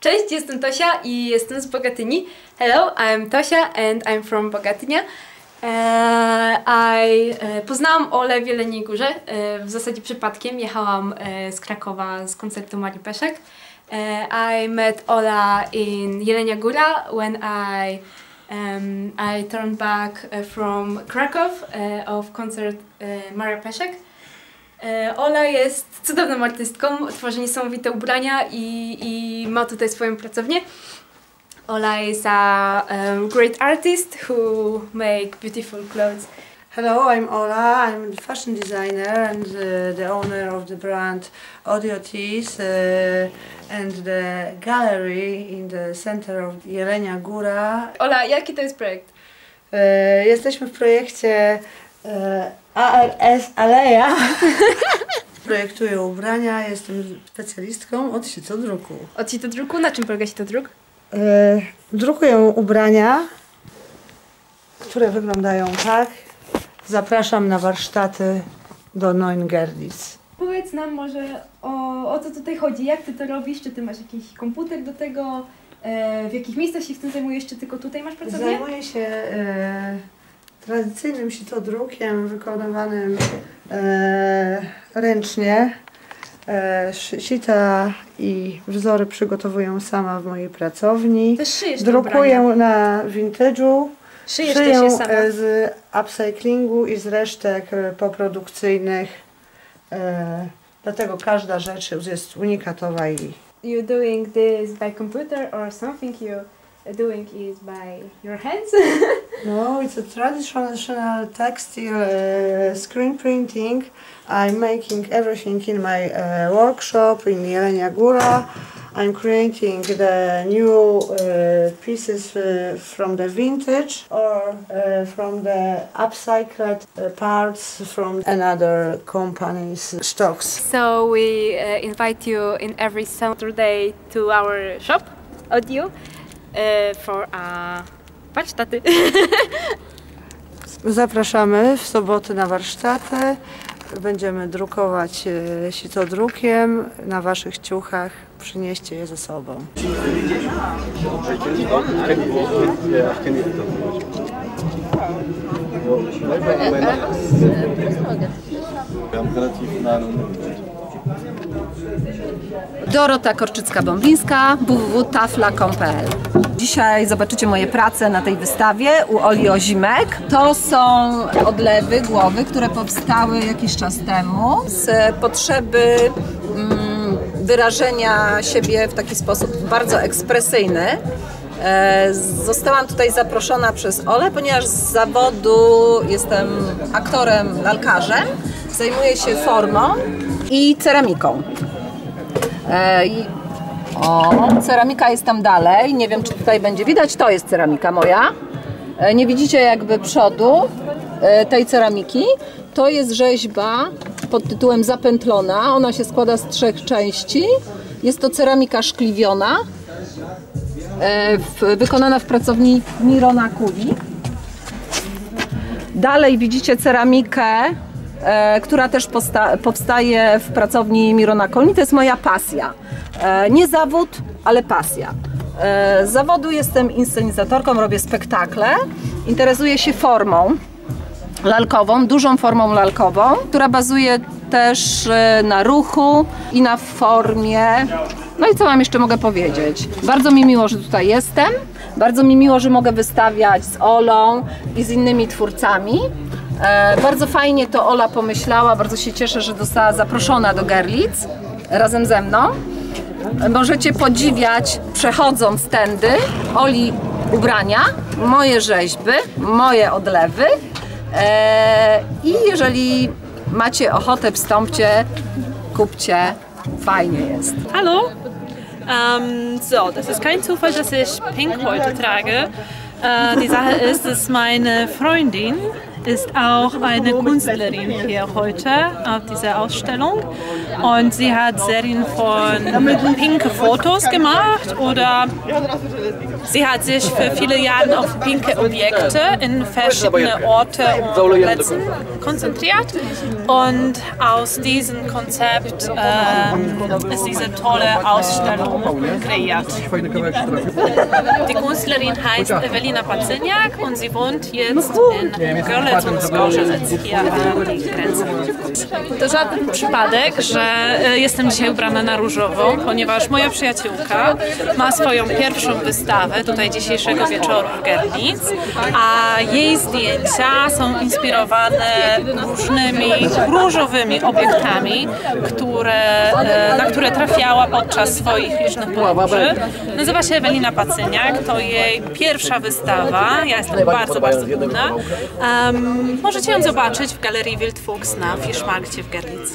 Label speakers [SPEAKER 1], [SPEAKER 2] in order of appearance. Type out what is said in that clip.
[SPEAKER 1] Cześć, jestem Tosia i jestem z Bogatyni. Hello, I'm Tosia and I'm from Bogatynia. Poznałam Olę w Jeleniej Górze, w zasadzie przypadkiem. Jechałam z Krakowa z koncertu Marii Peszek. I met Ola in Jelenia Góra when I turned back from Krakow of concert Maria Peszek. Ola jest cudowną artystką, tworzy niesamowite ubrania i ma tutaj swoją pracownię. Ola is a great artist who make beautiful clothes.
[SPEAKER 2] Hello, I'm Ola. I'm the fashion designer and the owner of the brand Odiotis and the gallery in the center of Jelenia Góra.
[SPEAKER 1] Ola, jaki to jest projekt?
[SPEAKER 2] Jesteśmy w projekcie ARS Aleja. Projektuję ubrania, jestem specjalistką od sitodruku.
[SPEAKER 1] Od sitodruku? Na czym polega sitodruk?
[SPEAKER 2] Drukuję ubrania, które wyglądają tak. Zapraszam na warsztaty do Neun-Görlitz.
[SPEAKER 1] Powiedz nam może o co tutaj chodzi, jak ty to robisz, czy ty masz jakiś komputer do tego, w jakich miejscach się w tym zajmujesz, czy tylko tutaj masz pracownię?
[SPEAKER 2] Zajmuję się tradycyjnym sitodrukiem wykonywanym ręcznie. Sita i wzory przygotowuję sama w mojej pracowni.
[SPEAKER 1] Też szyjesz
[SPEAKER 2] drukuję na vintage'u.
[SPEAKER 1] Szyję
[SPEAKER 2] sama z upcyclingu i z resztek poprodukcyjnych. Dlatego każda rzecz jest unikatowa i...
[SPEAKER 1] You doing this by computer or something you doing is by your hands?
[SPEAKER 2] No, it's a traditional textile screen printing. I'm making everything in my workshop in Jelenia Góra. I'm creating the new pieces from the vintage or from the upcycled parts from another company's stocks.
[SPEAKER 1] So we invite you in every Saturday to our shop, Audio, for warsztaty.
[SPEAKER 2] Zapraszamy w soboty na warsztaty. Będziemy drukować sitodrukiem na waszych ciuchach. Przynieście je ze sobą.
[SPEAKER 3] Dorota Korczycka-Bąblińska, www.tafla.com.pl. Dzisiaj zobaczycie moje prace na tej wystawie u Oli Ozimek. To są odlewy głowy, które powstały jakiś czas temu z potrzeby wyrażenia siebie w taki sposób bardzo ekspresyjny. Zostałam tutaj zaproszona przez Olę, ponieważ z zawodu jestem aktorem, lalkarzem. Zajmuję się formą i ceramiką. Ceramika jest tam dalej, nie wiem czy tutaj będzie widać, to jest ceramika moja. Nie widzicie jakby przodu tej ceramiki. To jest rzeźba pod tytułem Zapętlona, ona się składa z 3 części. Jest to ceramika szkliwiona, wykonana w pracowni Mirona Kuli. Dalej widzicie ceramikę, która też powstaje w pracowni Mirona Kuli. To jest moja pasja. Nie zawód, ale pasja. Z zawodu jestem inscenizatorką, robię spektakle. Interesuję się formą lalkową, dużą formą lalkową, która bazuje też na ruchu i na formie. No i co wam jeszcze mogę powiedzieć? Bardzo mi miło, że tutaj jestem. Bardzo mi miło, że mogę wystawiać z Olą i z innymi twórcami. Bardzo fajnie to Ola pomyślała, bardzo się cieszę, że została zaproszona do Görlitz razem ze mną. Możecie podziwiać, przechodząc tędy, Oli ubrania, moje rzeźby, moje odlewy. I jeżeli macie ochotę, wstąpcie, kupcie, fajnie jest.
[SPEAKER 4] Hallo, so, das ist kein Zufall, dass ich Pink heute trage. Die Sache ist, dass meine Freundin ist auch eine Künstlerin hier heute auf dieser Ausstellung und sie hat Serien von pinke Fotos gemacht oder sie hat sich für viele Jahre auf pinke Objekte in verschiedene Orte und Plätzen konzentriert und aus diesem Konzept ist diese tolle Ausstellung kreiert. Die Künstlerin heißt Ewelina Pacyniak und sie wohnt jetzt in Görlitz und Zgorzelec hier an die Grenze. To żaden przypadek, że jestem dzisiaj ubrana na różowo, ponieważ moja przyjaciółka ma swoją pierwszą wystawę tutaj dzisiejszego wieczoru w Görlitz, a jej zdjęcia są inspirowane różnymi różowymi obiektami, na które trafiała podczas swoich licznych podróży. Nazywa się Ewelina Pacyniak, to jej pierwsza wystawa, ja jestem bardzo, bardzo dumna. Możecie ją zobaczyć w Galerii Wildfuchs na Fischmarkcie w Görlitz.